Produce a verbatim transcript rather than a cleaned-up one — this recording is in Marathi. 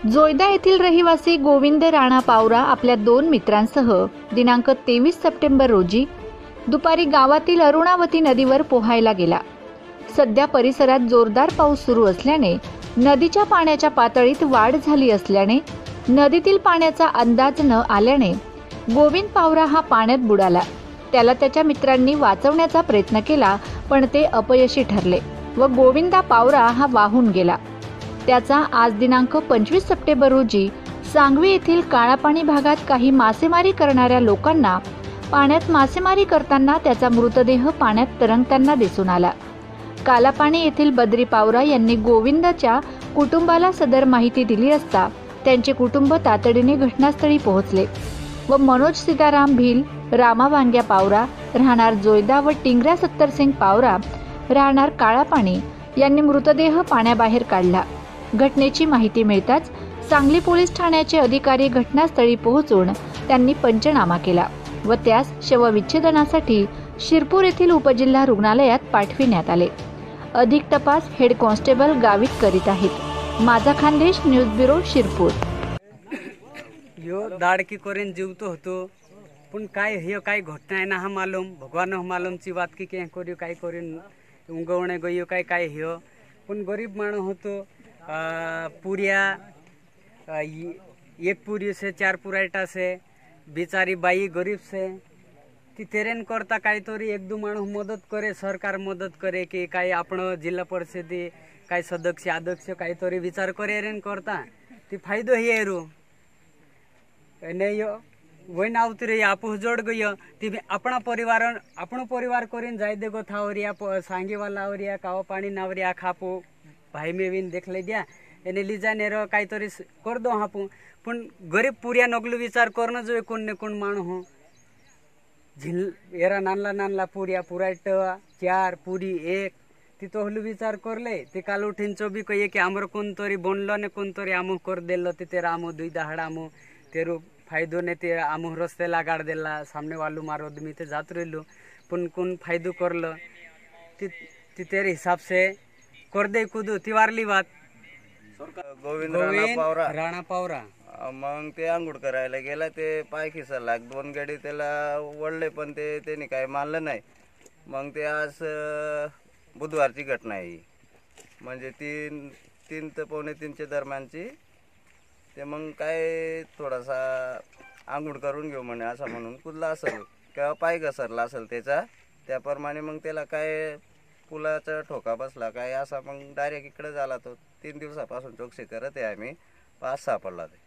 जोयदा येथील रहिवासी गोविंद राणा पावरा आपल्या दोन मित्रांसह दिनांक तेवीस सप्टेंबर रोजी दुपारी गावातील अरुणावती नदीवर पोहायला गेला। सध्या परिसरात जोरदार पाऊस सुरू असल्याने नदीच्या पाण्याच्या पातळीत वाढ झाली असल्याने नदीतील पाण्याचा अंदाज न आल्याने गोविंद पावरा हा पाण्यात बुडाला। त्याला त्याच्या मित्रांनी वाचवण्याचा प्रयत्न केला, पण ते अपयशी ठरले व गोविंदा पावरा हा वाहून गेला। त्याचा आज दिनांक पंचवीस सप्टेंबर रोजी सांगवी येथील काळापाणी भागात काही मासेमारी करणाऱ्या लोकांना पाण्यात मासेमारी करताना त्याचा मृतदेह पाण्यात तरंगताना दिसून आला। कालापाणी येथील बद्री पावरा यांनी गोविंदाच्या कुटुंबाला सदर माहिती दिली असता त्यांचे कुटुंब तातडीने घटनास्थळी पोहोचले व मनोज सीताराम भील, रामा वांग्या पावरा राहणार जोयदा व टिंगऱ्या सत्तरसिंग पावरा राहणार काळापाणी यांनी मृतदेह पाण्याबाहेर काढला। घटनेची माहिती मिळताच सांगली पोलीस ठाण्याचे अधिकारी घटनास्थळी पोहोचून त्यांनी पंचनामा केला व त्यास शवविच्छेदनासाठी शिरपूर येथील उपजिल्हा रुग्णालयात पाठविण्यात आले। अधिक तपास हेड कॉन्स्टेबल गावित करीत आहेत। माझा खानदेश न्यूज ब्युरो शिरपूर। यो दाड़की करेन जीवतो होतो पण काय हे काय घटना है ना हा मालूम भगवान हो मालूम ची बात की के करियो काय करेन उंगवणे गयो काय काय हे पण गरीब माणूस होतो। पुरिया एक पुरी से चार पुरायटा से बिचारी बाई गरीब से ती तेरेन करता काय तरी एक दो माणूस मदत करे, सरकार मदत करे की काय आपण जिल्हा परिषदे काय सदस्य अध्यक्ष काय तरी विचार करे रेन करता ती फायदो हे रो नहीं वही आवतरे आपू जोड़ गई ती अपना परिवार आपण परिवार करीन जाय देगो था ओरिया सांगे वाला ओरिया काव पानी नावरिया खापो भाई में विन देख ले दिया एने लीजा नेरो काय तरी कर दो हापू पण गरीब पुरिया नगलू विचार करना जो कोण ने कोण माणू हो झिल एरा नानला नानला पुरिया पुराट चार पुरी एक ती तो हलू विचार करले ते काल उठीन चोबी कहिए कि आमर कोण तरी बनलो ने कोण तरी आमो कर देलो ते तेरा आमो दुई दहाड़ा आमो तेरो फायदो ने ते आमो रस्ते लागाड़ देला सामने वालू मारो आदमी ते जात रहिलो पण कोण फायदो करलो ती ती तेरे हिसाब से कर दे कुदू ती वारली बात। गोविंद राणा पावरा राणा पावरा मग ते आंघोळ करायला गेला ते पाय खिसरला दोन गाडी त्याला वळले पण ते त्याने काय मानलं नाही। मग ते आज बुधवारची घटना आहे म्हणजे तीन तीन ते पावणे तीनच्या दरम्यानची ते मग काय थोडासा आंघोळ करून घेऊ म्हणे असं म्हणून कुदला असेल किंवा पाय घसरला असेल त्याचा त्याप्रमाणे मग त्याला काय पुलाचा ठोका बसला काय असा मग डायरेक्ट इकडे झाला तो तीन दिवसापासून चौकशी करत आहे आम्ही पाच सापडला ते।